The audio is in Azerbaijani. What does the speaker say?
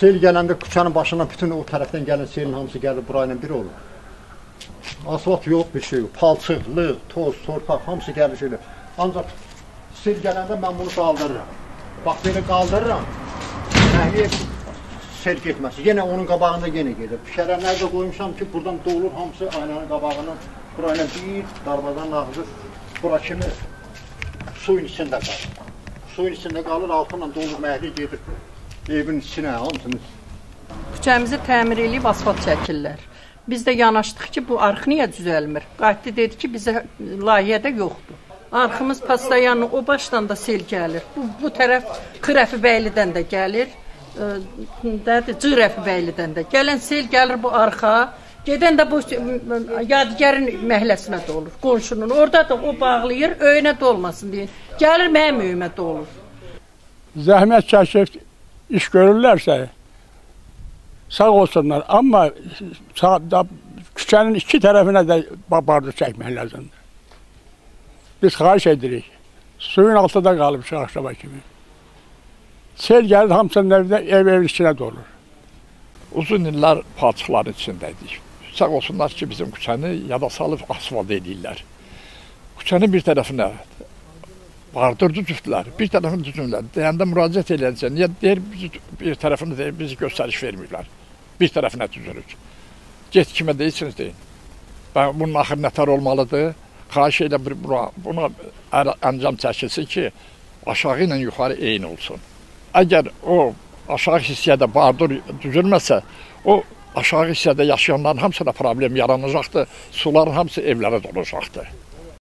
Sel gələndə küçənin başından bütün o tərəfdən gələn selin hamısı gəlir burayla bir olur. Asfalt yox, bir şey yox. Palçıq, lığ, toz, torpaq hamısı gəlir şeylə. Ancaq sel gələndə mən bunu qaldırıram. Bax belə qaldırıram. Nəhliyə sel getməsin. Yenə onun qabağında yenə gedir. Şərənlərdə qoymuşam ki, buradan dolur hamısı aynanın qabağının burayla bir darbadan ağzı bura kimi suyun içində qalır. Suyun içində qalır, altından dolur, məhli gedir. Evin içinə, hamısını. Küçəmizi təmir edib asfalt çəkirlər. Biz də yanaşdıq ki, bu arx niyə düzəlmir? Qayıtdı dedi ki, bizə layihədə yoxdur. Arxımız pastayanlı, o başdan da sel gəlir. Bu tərəf Xırəfibəylidən də gəlir. Cırəfibəylidən də. Gələn sel gəlir bu arxa. Gedən də bu Yadigarın məhəlləsinə dolur, qonşunun. Orada da o bağlayır, öyünə dolmasın deyin. Gəlir mənim öyümə dolur. Zəhmət çəkib iş görürlərsə, sağ olsunlar. Amma küçənin iki tərəfinə də bardır çəkmək lazımdır. Biz xahiş edirik. Suyun altında qalıb axşama kimi. Sel gəlir, hamısının ev içinə dolur. Uzun illər palçıqların içindəydik. Sağ olsunlar ki, bizim küçəni yada salıb asfalt edirlər. Küçənin bir tərəfinə bardır düzüldülər, bir tərəfini düzürlər. Deyəndə müraciət eləyincə, niyə deyir, bir tərəfini deyir, bizi göstəriş vermirlər. Bir tərəfinə düzürük. Get kimə deyirsiniz deyin. Bunun axır nətər olmalıdır. Xahiş elə buna əncam çəkilsin ki, aşağı ilə yuxarı eyni olsun. Əgər o aşağı hissiyədə bardır düzülməsə, o aşağı hissiyədə yaşayanların hamısına problem yaranacaqdır, suların hamısı evlərə dolacaqdır.